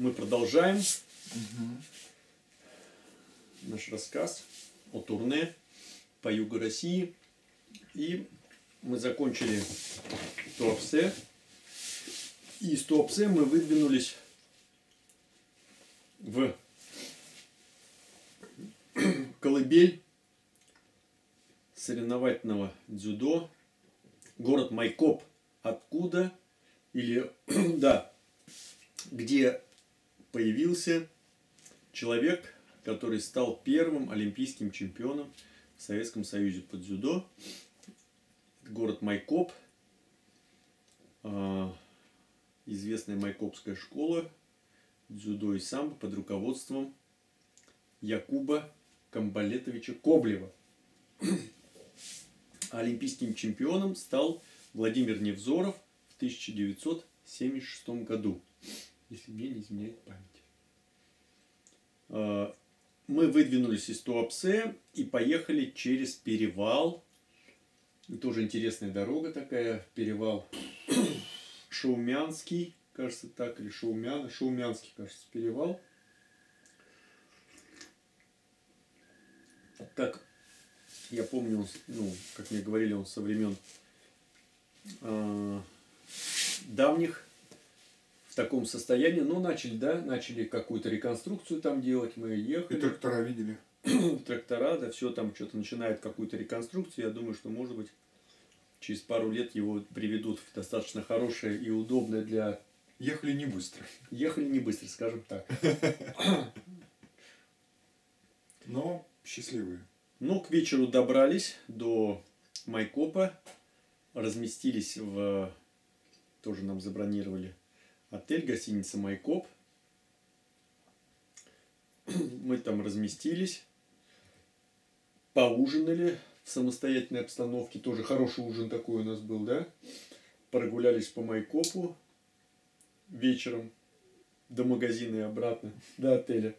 мы продолжаем наш рассказ о турне по югу России. И мы закончили Туапсе. И из Туапсе мы выдвинулись в колыбель соревновательного дзюдо, город Майкоп, откуда, или, да, где появился человек, который стал первым олимпийским чемпионом в Советском Союзе по дзюдо. Город Майкоп, известная майкопская школа дзюдо и самбо под руководством Якуба Камбалетовича Коблева. Олимпийским чемпионом стал Владимир Невзоров в 1976 году, если мне не изменяет память. Мы выдвинулись из Туапсе и поехали через перевал. Тоже интересная дорога такая, перевал Шаумянский, кажется так, или Шаумянский, кажется, перевал. Как я помню, ну, как мне говорили, он со времен давних в таком состоянии, но начали какую-то реконструкцию там делать, мы ехали. И трактора видели. Трактора, да, все там что-то начинает какую-то реконструкцию. Я думаю, что, может быть, через пару лет его приведут в достаточно хорошее и удобное для... Ехали не быстро. Ехали не быстро, скажем так. Но счастливые. Ну, к вечеру добрались до Майкопа, разместились в... Тоже нам забронировали отель, гостиница Майкоп. Мы там разместились, поужинали в самостоятельной обстановке. Тоже хороший ужин такой у нас был, да? Прогулялись по Майкопу вечером до магазина и обратно, до отеля.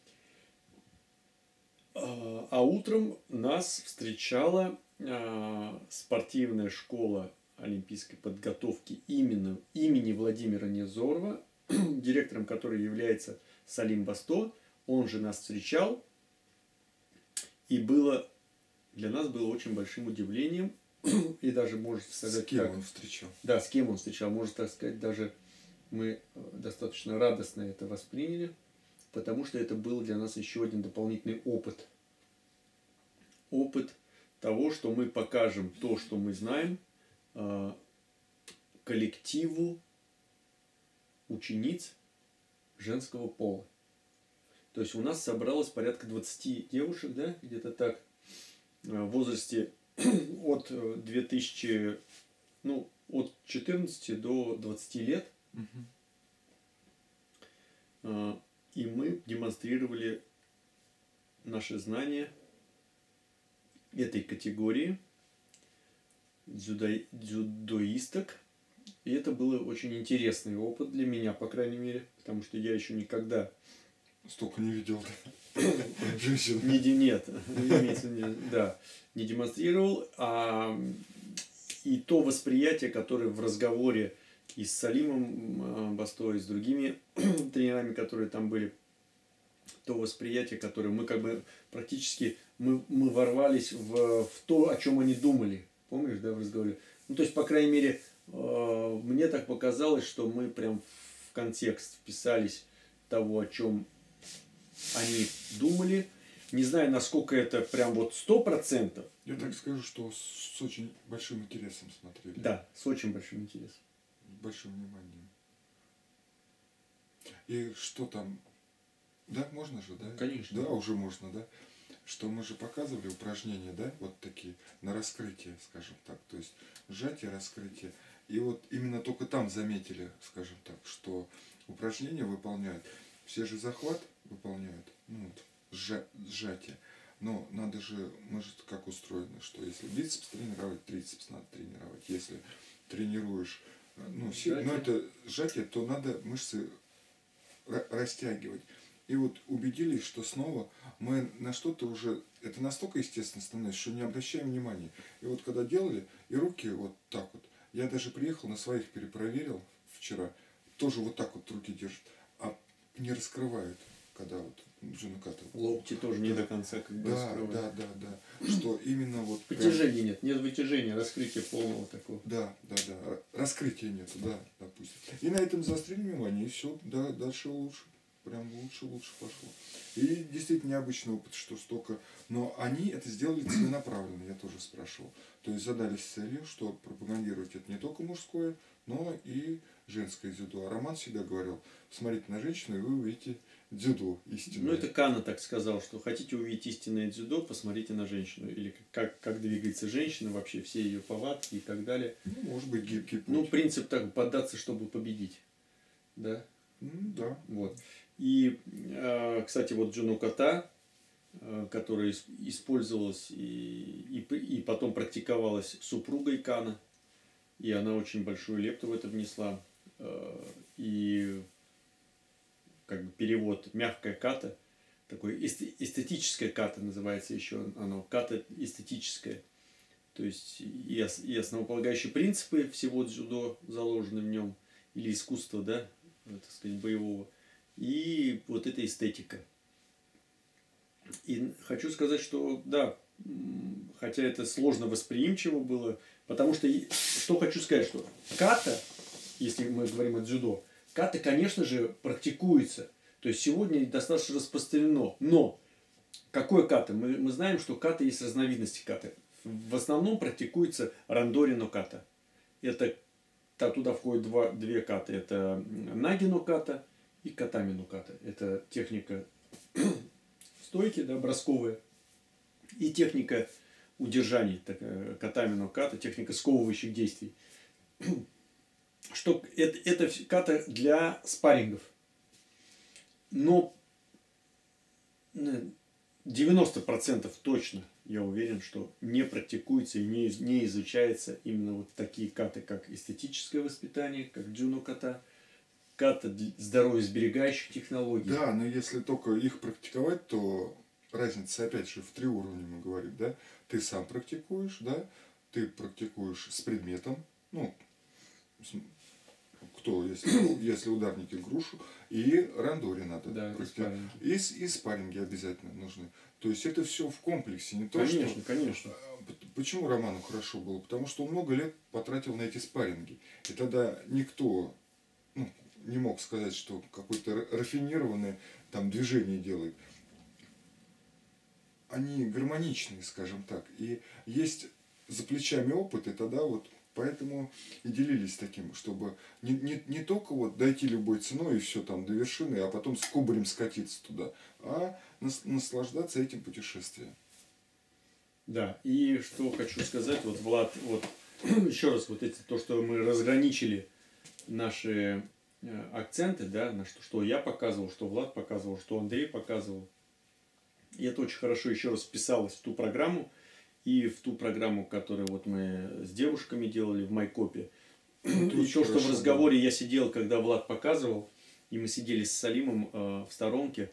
А утром нас встречала спортивная школа олимпийской подготовки имени Владимира Невзорова, директором которой является Салим Басто. Он же нас встречал. И для нас было очень большим удивлением. И даже, можно сказать... С кем он встречал? Да, с кем он встречал. Можно так сказать, даже мы достаточно радостно это восприняли. Потому что это был для нас еще один дополнительный опыт. Опыт того, что мы покажем то, что мы знаем, коллективу учениц женского пола. То есть у нас собралось порядка 20 девушек, да, где-то так, в возрасте от 14 до 20 лет. И мы демонстрировали наши знания этой категории дзюдоисток. И это был очень интересный опыт для меня, по крайней мере, потому что я еще никогда столько не видел женщин. Не демонстрировал. И то восприятие, которое в разговоре и с Салимом Басто, и с другими тренерами, которые там были, то восприятие, которое мы как бы практически мы ворвались в то, о чем они думали. Помнишь, да, в разговоре? Ну, то есть, по крайней мере, мне так показалось, что мы прям в контекст вписались того, о чем они думали. Не знаю, насколько это прям вот 100%. Я так скажу, что с очень большим интересом смотрели. Да, с очень большим интересом. С большим вниманием. И что там? Да, можно же, да? Конечно. Да, уже можно, да? Что мы же показывали упражнения, да, вот такие, на раскрытие, скажем так. То есть сжатие, раскрытие. И вот именно только там заметили, скажем так, что упражнения выполняют. Все же захват выполняют, ну вот, сжатие. Но надо же, мы же как устроены, что если бицепс тренировать, трицепс надо тренировать. Если тренируешь, ну это сжатие, то надо мышцы растягивать. И вот убедились, что снова мы на что-то уже, это настолько естественно становится, что не обращаем внимания. И вот когда делали, и руки вот так вот, я даже приехал на своих перепроверил вчера, тоже вот так вот руки держат. А не раскрывают, когда вот джуноката. Локти тоже не до конца как бы Да, раскрывают. да. Что именно вот... Вытяжения нет, нет вытяжения, раскрытия полного такого. Да. Раскрытия нету, да, допустим. И на этом заострили внимание, и все, да, дальше лучше. Прям лучше пошло. И действительно необычный опыт, что столько... Но они это сделали целенаправленно, я тоже спрашивал. То есть задались целью, что пропагандировать это не только мужское, но и женское дзюдо. А Роман всегда говорил, посмотрите на женщину, и вы увидите дзюдо истинное. Ну, это Кана так сказал, что хотите увидеть истинное дзюдо, посмотрите на женщину. Или как двигается женщина, вообще все ее повадки и так далее. Ну, может быть, гибкий путь. Ну, принцип так, поддаться, чтобы победить. Да? Да. Вот. И, кстати, вот джуноката, которая использовалась и потом практиковалась супругой Кана, и она очень большую лепту в это внесла. И как бы перевод мягкая ката, такое эстетическое ката называется еще оно, ката эстетическое. То есть и основополагающие принципы всего дзюдо заложены в нем, или искусство, да, так сказать, боевого. И вот эта эстетика. И хочу сказать, что да, хотя это сложно восприимчиво было, потому что, что хочу сказать, что ката, если мы говорим о дзюдо, ката, конечно же, практикуется. То есть сегодня достаточно распространено. Но какое ката? Мы знаем, что ката есть разновидности каты. В основном практикуется рандори но ката. Это туда входят две каты. Это наги но ката и катами но ката. Это техника стойки, да, бросковая, и техника удержаний, катами но ката, техника сковывающих действий. Что это ката для спаррингов. Но 90% точно, я уверен, что не практикуется и не изучается именно вот такие каты, как эстетическое воспитание, как джуно-ката, ката здоровьесберегающих технологий. Да, но если только их практиковать, то разница опять же в 3 уровня, мы говорим, да? Ты сам практикуешь, да? Ты практикуешь с предметом, ну, кто, если ударники грушу, и рандори надо. Да, и спарринги обязательно нужны. То есть это все в комплексе, не то, конечно, что... Конечно. Почему Роману хорошо было? Потому что он много лет потратил на эти спарринги. И тогда никто не мог сказать, что какое-то рафинированное там движение делает. Они гармоничные, скажем так. И есть за плечами опыт, и тогда вот поэтому и делились таким, чтобы не только вот дойти любой ценой и все там до вершины, а потом с кубарем скатиться туда, а наслаждаться этим путешествием. Да, и что хочу сказать, вот Влад, вот еще раз вот то, что мы разграничили наши акценты, да, на что я показывал, что Влад показывал, что Андрей показывал. И это очень хорошо еще раз вписалось в ту программу, и в ту программу, которую вот мы с девушками делали в Майкопе. И то, что в разговоре я сидел, когда Влад показывал, и мы сидели с Салимом в сторонке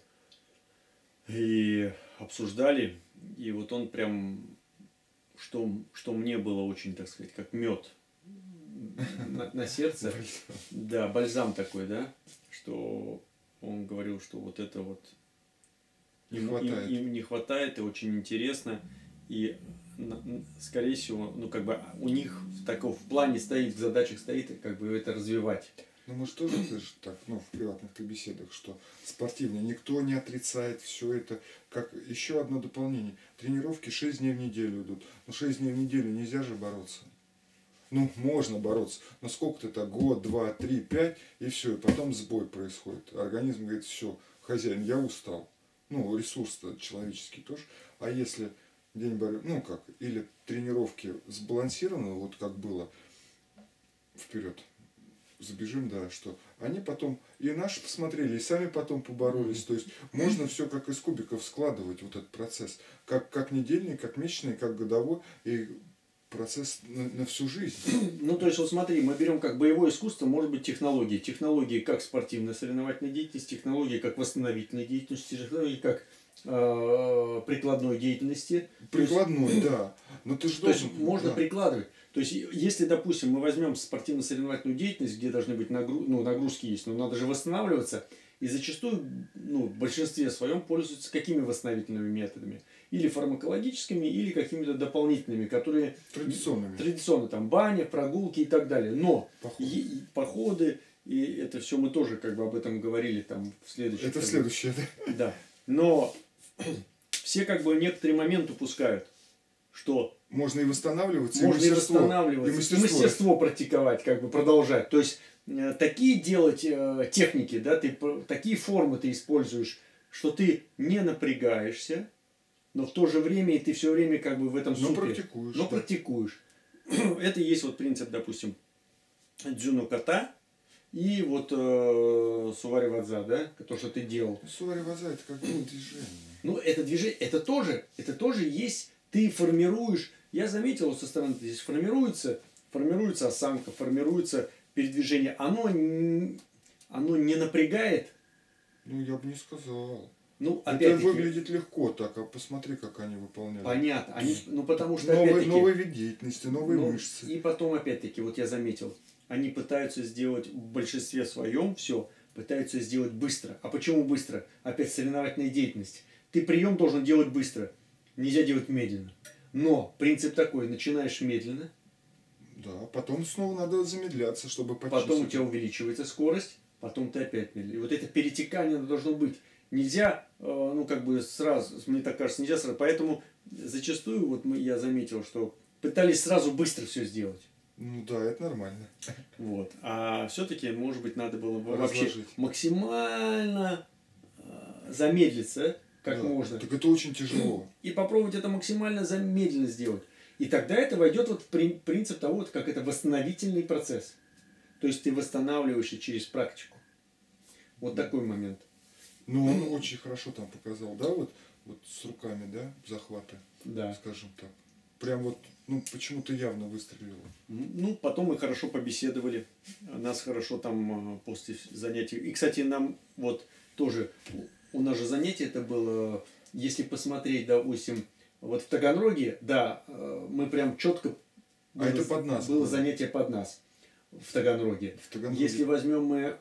и обсуждали, и вот он прям, что мне было очень, так сказать, как мед на сердце. Да, бальзам такой, да, что он говорил, что вот это вот им не хватает, и очень интересно. И, скорее всего, как бы у них в плане стоит, в задачах стоит, как бы это развивать. Ну, мы же тоже так, в приватных беседах, что спортивно никто не отрицает все это. Как еще одно дополнение. Тренировки 6 дней в неделю идут. Но 6 дней в неделю нельзя же бороться. Ну, можно бороться. Но сколько-то так, год, 2, 3, 5, и все. И потом сбой происходит. Организм говорит, все, хозяин, я устал. Ну, ресурс-то человеческий тоже. А если день борьбы, или тренировки сбалансированы, вот как было, вперед, забежим, да, что они потом и наши посмотрели, и сами потом поборолись. То есть можно все как из кубиков складывать, вот этот процесс. Как недельный, как месячный, как годовой, и процесс на всю жизнь. Ну, то есть, вот смотри, мы берем как боевое искусство, может быть, технологии. Технологии как спортивная соревновательная деятельность, технологии как восстановительной деятельности, технологии как прикладной деятельности. Прикладной, да. Но ты же должен... То есть, можно прикладывать. То есть, если, допустим, мы возьмем спортивно-соревновательную деятельность, где должны быть нагрузки есть, но надо же восстанавливаться, и зачастую, в большинстве своем пользуются какими восстановительными методами? Или фармакологическими, или какими-то дополнительными, которые традиционно, там, баня, прогулки и так далее. Но походы, и это все мы тоже как бы об этом говорили там в следующем. Это следующее, да? Да. Но все как бы некоторые моменты упускают, что можно и восстанавливаться, можно и мастерство практиковать, как бы продолжать. То есть такие делать техники, да, такие формы ты используешь, что ты не напрягаешься, но в то же время и ты все время как бы в этом супе. Но практикуешь. Это и есть вот принцип, допустим, дзюно ката и вот сувари вадза, да, то, что ты делал. Сувари вадза это как движение. Ну, это движение, это тоже есть, ты формируешь, я заметил вот со стороны, здесь формируется осанка, формируется передвижение, оно не напрягает. Ну, я бы не сказал. Ну, это выглядит легко так, а посмотри, как они выполняют. Понятно. Потому что новый вид деятельности, новые мышцы. И потом, опять-таки, вот я заметил, они пытаются сделать в большинстве своем все, пытаются сделать быстро. А почему быстро? Опять соревновательная деятельность. Ты прием должен делать быстро. Нельзя делать медленно. Но принцип такой, начинаешь медленно. Да, потом снова надо замедляться, чтобы почувствовать. Потом у тебя увеличивается скорость, потом ты опять медленно. И вот это перетекание должно быть. Нельзя, сразу, мне так кажется, нельзя сразу. Поэтому зачастую, я заметил, что пытались сразу быстро все сделать. Ну да, это нормально. Вот. А все-таки, может быть, надо было бы вообще максимально замедлиться, как можно. Так это очень тяжело. И попробовать это максимально замедленно сделать. И тогда это войдет в принцип того, как это восстановительный процесс. То есть ты восстанавливаешься через практику. Вот такой момент. Ну, он очень хорошо там показал, да, вот с руками, да, захвата, да. Скажем так. Прям вот, почему-то явно выстрелило. Ну, потом мы хорошо побеседовали. Нас хорошо там после занятий. И, кстати, нам вот тоже, у нас же занятие это было, если посмотреть, допустим, вот в Таганроге, да, мы прям четко... это под нас. Было занятие под нас в Таганроге. Если возьмем мы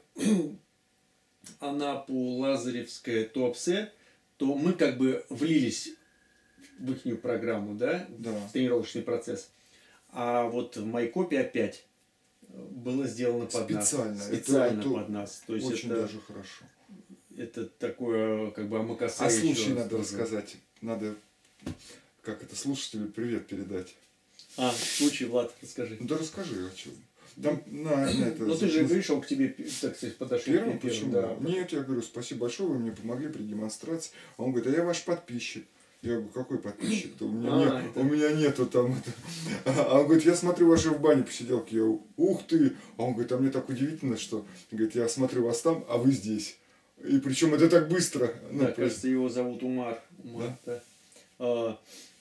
Анапу, Лазаревское, Туапсе, то мы как бы влились в их программу, да, в тренировочный процесс. А вот в Майкопе опять было сделано под нас. Специально под нас. То есть очень даже хорошо. Это такое, как бы, амакасе. А случай надо рассказать. Надо, слушателю привет передать. Случай, Влад, расскажи. Да расскажи, а что? Там ты же говоришь, он к тебе, так сказать, подошел первым. Почему? Да. Нет, я говорю, спасибо большое, вы мне помогли при демонстрации. А он говорит, а я ваш подписчик. Я говорю, какой подписчик-то? У меня нету там. А он говорит, я смотрю ваши в бане посиделки. Я говорю, ух ты! А он говорит, а мне так удивительно, что говорит, я смотрю вас там, а вы здесь. И причем это так быстро. Да, кажется, его зовут Умар. Да?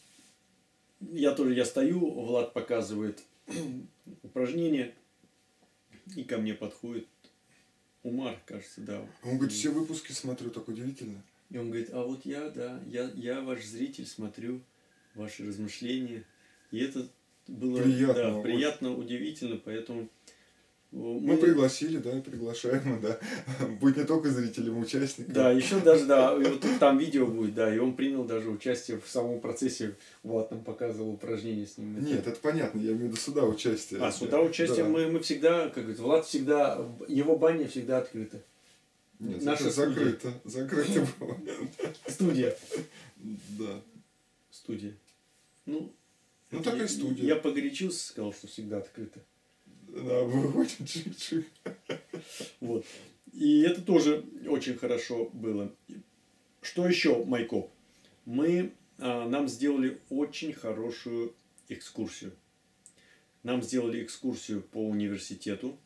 Я стою, Влад показывает упражнение, и ко мне подходит Умар, кажется, да. Он говорит, все выпуски смотрю, так удивительно. И он говорит, а вот я ваш зритель, смотрю ваши размышления. И это было приятно, удивительно, поэтому... Мы пригласили, да, и приглашаем, да. Будет не только зрителям, участникам. Да, еще даже, да, и вот там видео будет, да, и он принял даже участие в самом процессе, Влад нам показывал упражнения с ним. Нет, это понятно, я имею в виду суда участие. Суда участие, да. мы всегда, как говорится, Влад всегда, его баня всегда открыта. Нет, наша закрыто было. Студия. Да. Студия. такая студия. Я погорячился, сказал, что всегда открыто. Да, выходит чик-чик. Вот. И это тоже очень хорошо было. Что еще, Майкоп? Нам сделали очень хорошую экскурсию. Нам сделали экскурсию по университету.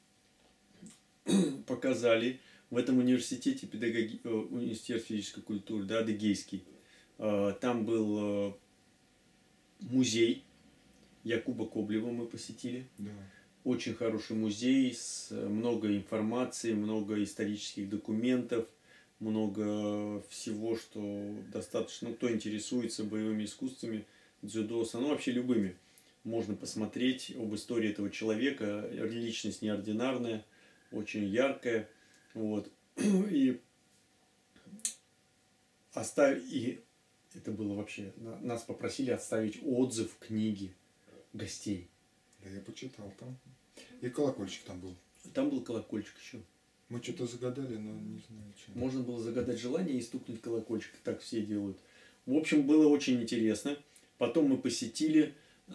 Показали. В этом университете университет физической культуры, да, адыгейский. Там был музей Якуба Коблева мы посетили. Да. Очень хороший музей, с много информации, много исторических документов, много всего, что достаточно, кто интересуется боевыми искусствами, дзюдо, вообще любыми. можно посмотреть об истории этого человека. Личность неординарная, очень яркая. Вот. И и это было вообще, нас попросили оставить отзыв книги гостей. Да, я почитал там. И колокольчик там был. Там был колокольчик еще. Мы что-то загадали, но не знаю, чем. Можно было загадать желание и стукнуть колокольчик. Так все делают. В общем, было очень интересно. Потом мы посетили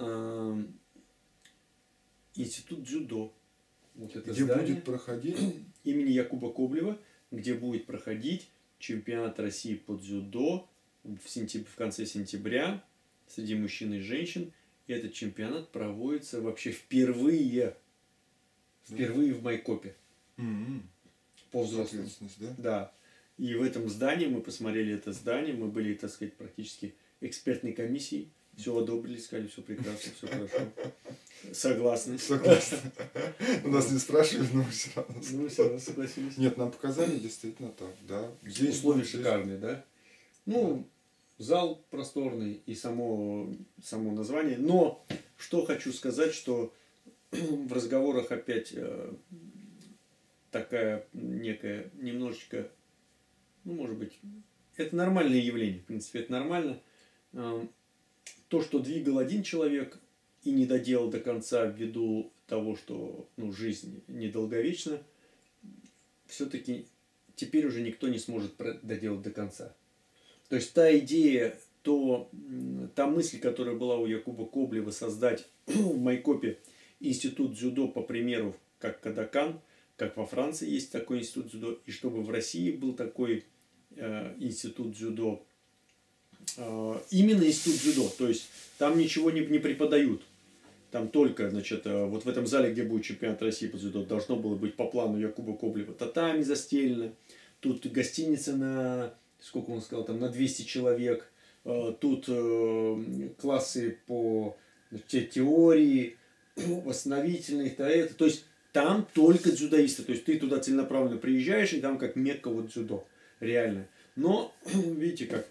институт дзюдо. Вот это где здание будет проходить? имени Якуба Коблева, где будет проходить чемпионат России по дзюдо в конце сентября среди мужчин и женщин. И этот чемпионат проводится вообще впервые в Майкопе. По взрослым. Да? Да. И в этом здании, мы посмотрели это здание, мы были, так сказать, практически экспертной комиссией. Все одобрили, сказали, все прекрасно, все хорошо. Согласны. Согласны. У нас не спрашивали, но мы все равно. Ну, все равно согласились. Нет, нам показали действительно так, да. Здесь условия шикарные, да? Ну, зал просторный и само название. Но, что хочу сказать, что в разговорах опять такая некая немножечко, ну, может быть, это нормальное явление, в принципе, это нормально. То, что двигал один человек и не доделал до конца ввиду того, что жизнь недолговечна, все-таки теперь уже никто не сможет доделать до конца. То есть та идея, та мысль, которая была у Якуба Коблева создать в Майкопе институт дзюдо по примеру, как Кодакан, как во Франции есть такой институт дзюдо, и чтобы в России был такой институт дзюдо, именно институт дзюдо, то есть там ничего не преподают. Там только, значит, вот в этом зале, где будет чемпионат России по дзюдо, должно было быть по плану Якуба Коблева татами застелено, тут гостиница на, сколько он сказал, там на 200 человек, тут классы по теории, восстановительных, то есть там только дзюдоисты, то есть ты туда целенаправленно приезжаешь, и там как Мекка вот дзюдо, реально. Но, видите как,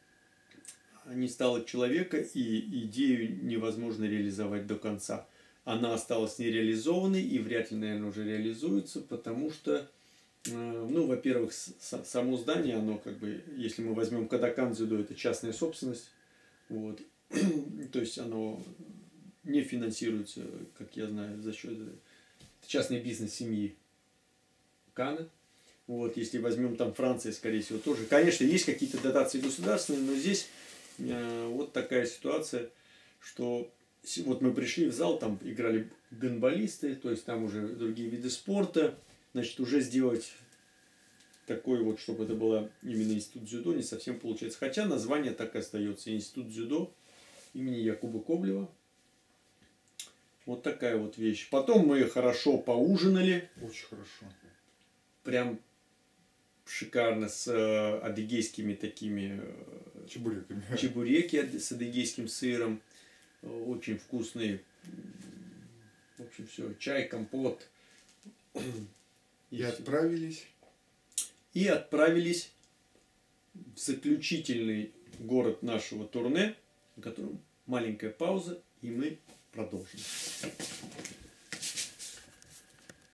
не стало человека, и идею невозможно реализовать до конца. Она осталась нереализованной и вряд ли, наверное, уже реализуется, потому что, ну, во-первых, само здание, оно как бы, если мы возьмем Кодакан дзюдо, это частная собственность, вот, то есть оно не финансируется, как я знаю, за счет частный бизнес семьи Кана. Вот, если возьмем там Франция, скорее всего, тоже. Конечно, есть какие-то дотации государственные, но здесь вот такая ситуация, что вот мы пришли в зал, там играли гандболисты, то есть там уже другие виды спорта, значит, уже сделать такой вот, чтобы это было именно институт дзюдо, не совсем получается. Хотя название так и остается, институт дзюдо имени Якуба Коблева. Вот такая вот вещь. Потом мы хорошо поужинали. Очень хорошо. Прям шикарно с адыгейскими такими чебуреки с адыгейским сыром. Очень вкусные. В общем, все. Чай, компот. И отправились. И отправились в заключительный город нашего турне, в котором маленькая пауза, и мы продолжим.